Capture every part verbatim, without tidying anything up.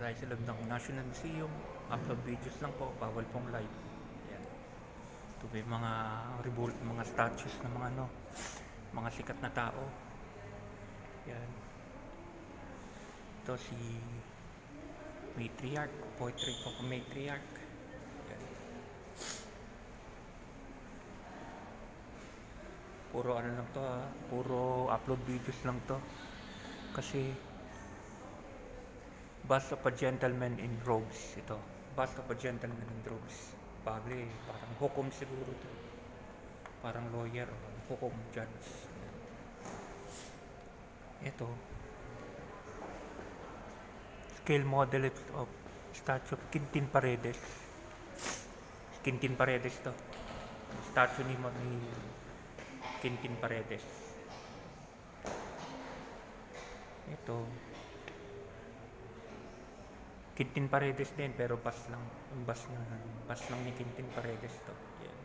tayo sa loob ng National Museum. Upload videos lang po, bawal pong live. Yan. Ito may mga revolt, mga statues ng mga ano, mga sikat na tao. Yan. Ito si Matriarch, portrait of Matriarch. Yan. Puro ano lang to ha, puro upload videos lang to. Kasi Bust of a Gentleman in Robes ito. Bust of a Gentleman in Robes. Probably, parang hukom siguro to. Parang lawyer o hukom judge. Ito. Scale model of statue of Quintin Paredes. Quintin Paredes to. Statue ni, ni Quintin Paredes. Ito. Quintin Paredes din, pero bas lang. Yung bas lang, bas lang ni Quintin Paredes to. Yan.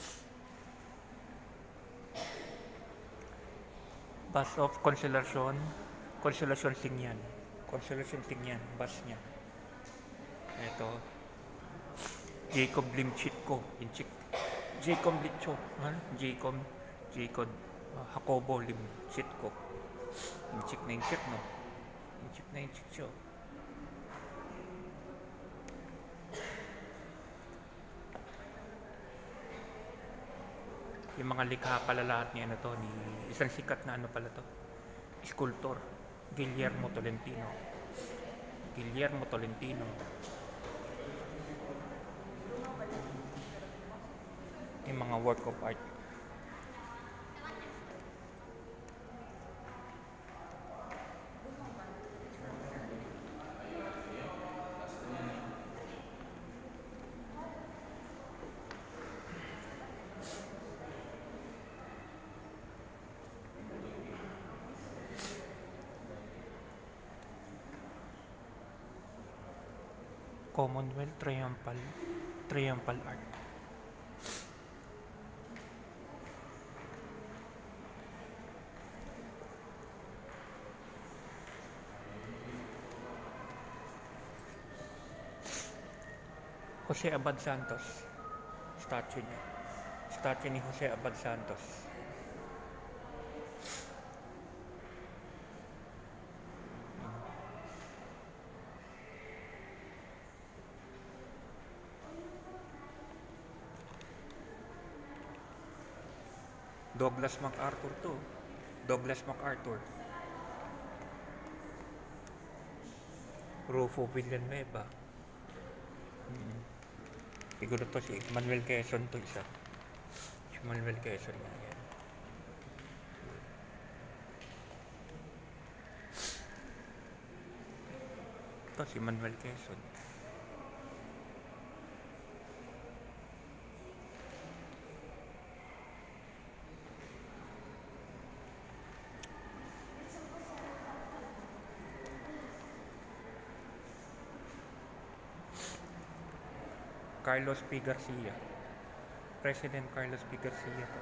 Bus of Consolacion. Consolacion Tingyan. Consolacion Tingyan. Bus niya. Ito. Jacob Limchitko. Jacob Limchitko. Ano? Jacob. Jacob. Uh, Jacobo Limchitko. Inchik na inchik, no? Inchik na inchik siya. Yung mga likha pala lahat niya na to, ni isang sikat na ano pala to, sculptor, Guillermo Tolentino. Guillermo Tolentino. Yung mga work of art. Commonwealth Triumphal Triumphal Art. Jose Abad Santos. Statue niya. Statue ni Jose Abad Santos. Douglas MacArthur to. Douglas MacArthur. Rufo Villanueva. Hmm. Siguro to si Manuel Quezon to isa. Si Manuel Quezon na yan. Ito si Manuel Quezon. Carlos P. Garcia. President Carlos P. Garcia to.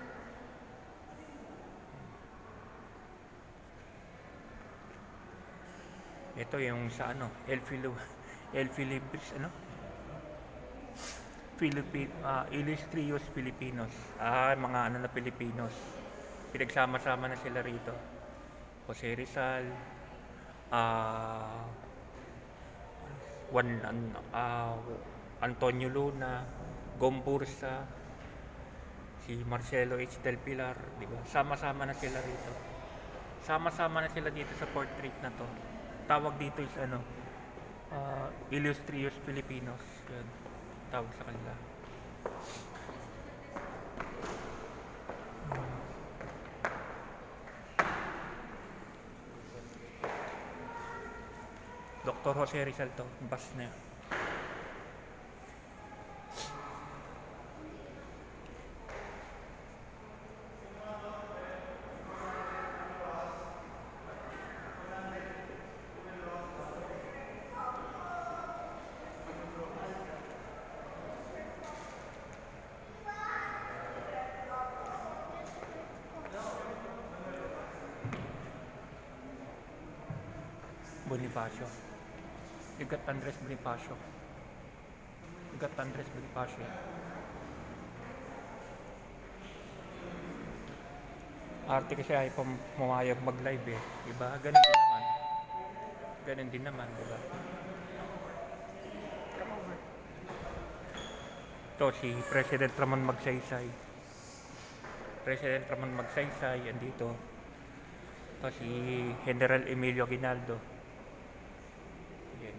Ito yung sa ano, El Filo, El Filipis, ano? Philippi, uh, Illustrious Filipinos. Ah, mga ano na Pilipinos. Pinagsama-sama na sila rito. Jose Rizal, ah, uh, Juan, uh, Antonio Luna, Gombursa, si Marcelo H. Del Pilar, di ba? Sama-sama na sila rito. Sama-sama na sila dito sa portrait na to. Tawag dito is ano, uh, Illustrious Filipinos. Yan. Tawag sa kanila. Hmm. Doctor Jose Rizal to, bas na. Bonifacio. You got Andres Bonifacio. You got Andres Bonifacio. Arte kasi ay pumayag mag-live eh. Diba? Ganun din naman. Ganun din naman, diba? Ito si President Ramon Magsaysay. President Ramon Magsaysay, andito. Ito si General Emilio Aguinaldo. Yan.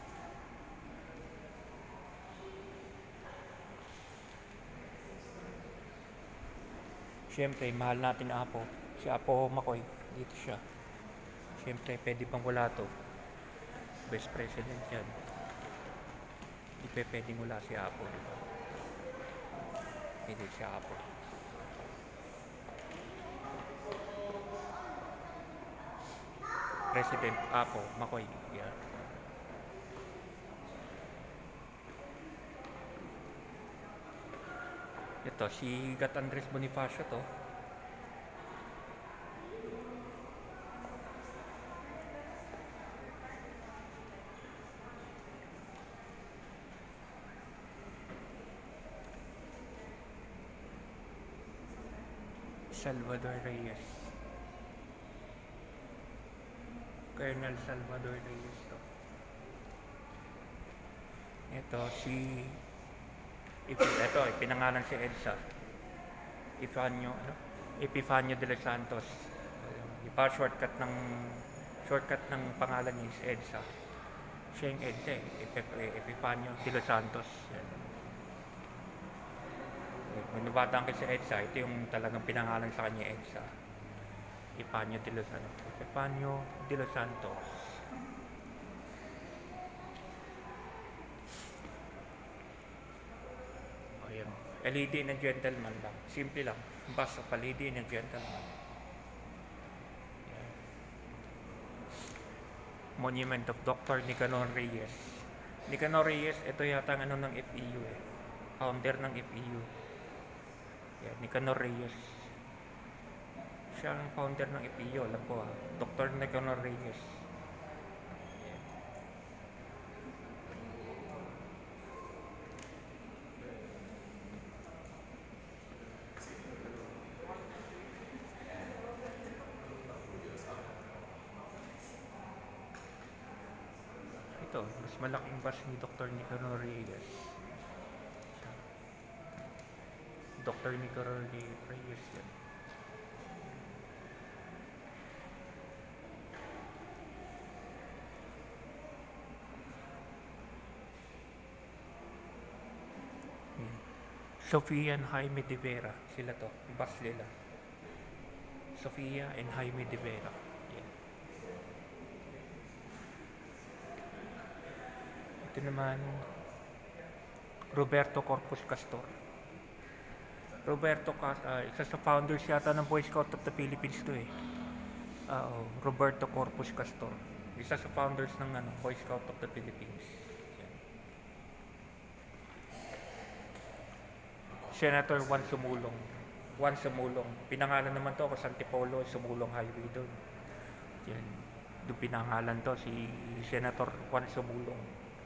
Siyempre, mahal natin Apo. Si Apo Makoy, dito siya. Siyempre, pwede bang wala to? Best President yan. Hindi pa pwedeng wala si Apo, diba? Hindi si Apo. President Apo Makoy. Yan. Ito, si Gat Andres Bonifacio to. Salvador Reyes. Colonel Salvador Reyes to. Ito, si ito, pinangalan si EDSA. Epifanio, ano? Epifanio de los Santos. Ipa shortcut ng shortcut ng pangalan niya is EDSA. Siya yung EDSA eh. Epifanio de los Santos. Yan. Manubatang kasi EDSA, ito yung talagang pinangalan sa kanya EDSA. Epifanio de los Santos. Epifanio de los Santos. Ayan. L E D na gentleman lang. Simple lang. Basta L E D na gentleman. Ayan. Monument of Doctor Nicanor Reyes. Nicanor Reyes, ito yata ang ano ng F E U eh. Founder ng F E U. Ayan, Nicanor Reyes. Siya ang founder ng F E U, alam ko ah. Doctor Nicanor Reyes. Ito, mas malaking bus ni Doctor Nicanor Reyes. Doctor Nicanor Reyes yan. Sofia and Jaime de Vera, sila to, bus nila. Sofia and Jaime de Vera. Yan. Ito naman, Roberto Corpus Castor. Roberto Castor, uh, isa sa founders yata ng Boy Scout of the Philippines to eh. Uh, Roberto Corpus Castor. Isa sa founders ng ano, Boy Scout of the Philippines. Senator Juan Sumulong. Juan Sumulong. Pinangalan naman to ako sa Antipolo, Sumulong Highway doon. Yan. Doon pinangalan to si Senator Juan Sumulong.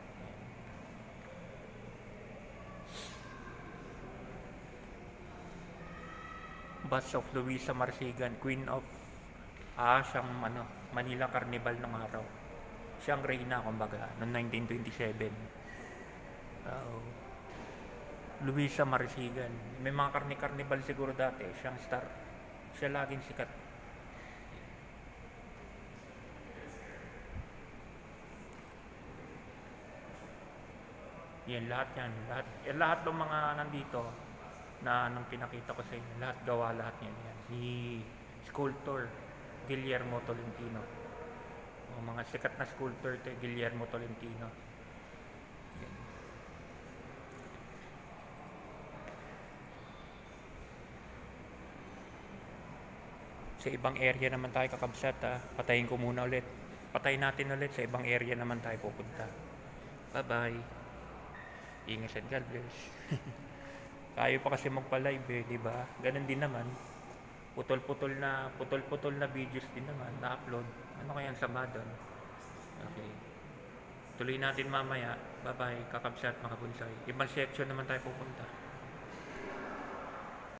Bust of Luisa Marsigan, Queen of ah, siyang ano, Manila Carnival nung araw. Siyang reyna kumbaga noong nineteen twenty-seven. Uh, Luisa Marsigan. May mga karni-carnival siguro dati. Siyang star. Siya laging sikat. Yan, lahat yan. Lahat, eh, lahat ng mga nandito na anong pinakita ko sa inyo. Lahat gawa, lahat yan. yan. Si sculptor Guillermo Tolentino. O, mga sikat na sculptor ito, Guillermo Tolentino. Yan. Sa ibang area naman tayo kakabsat ha. Patayin ko muna ulit. Patayin natin ulit. Sa ibang area naman tayo pupunta. Bye bye. Ingat and God bless. Tayo pa kasi magpa-live eh, di ba? Ganun din naman. Putol-putol na putol-putol na videos din naman na upload. Ano kaya ang sama doon? Okay. Ito tuloy natin mamaya. Bye-bye, kakabsat, mga bulsay. Ibang section naman tayo pupunta.